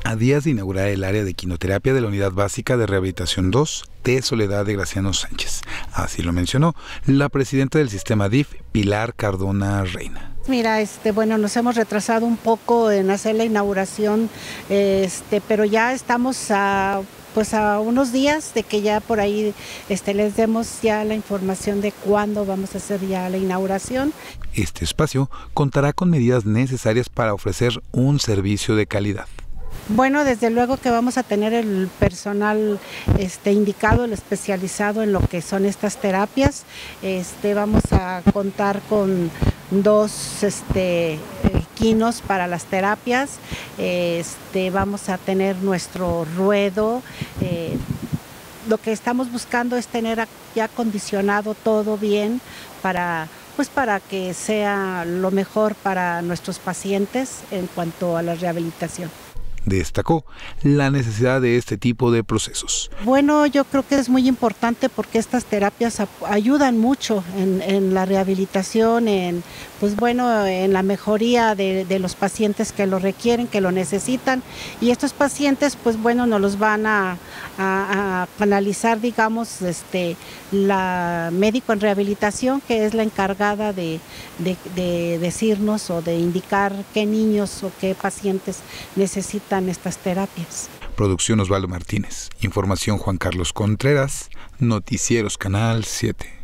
a días de inaugurar el área de quinoterapia de la Unidad Básica de Rehabilitación 2 de Soledad de Graciano Sánchez. Así lo mencionó la presidenta del sistema DIF, Pilar Cardona Reina. Mira, bueno, nos hemos retrasado un poco en hacer la inauguración, pero ya estamos a unos días de que ya por ahí les demos ya la información de cuándo vamos a hacer ya la inauguración. Este espacio contará con medidas necesarias para ofrecer un servicio de calidad. Bueno, desde luego que vamos a tener el personal indicado, el especializado en lo que son estas terapias. Vamos a contar con 2 quinos para las terapias. Vamos a tener nuestro ruedo. Lo que estamos buscando es tener ya acondicionado todo bien para que sea lo mejor para nuestros pacientes en cuanto a la rehabilitación. Destacó la necesidad de este tipo de procesos. Bueno, yo creo que es muy importante porque estas terapias ayudan mucho en la rehabilitación, en la mejoría de los pacientes que lo requieren, que lo necesitan, y estos pacientes nos los van a canalizar, digamos, la médico en rehabilitación, que es la encargada de decirnos o de indicar qué niños o qué pacientes necesitan estas terapias. Producción Osvaldo Martínez. Información Juan Carlos Contreras. Noticieros Canal 7.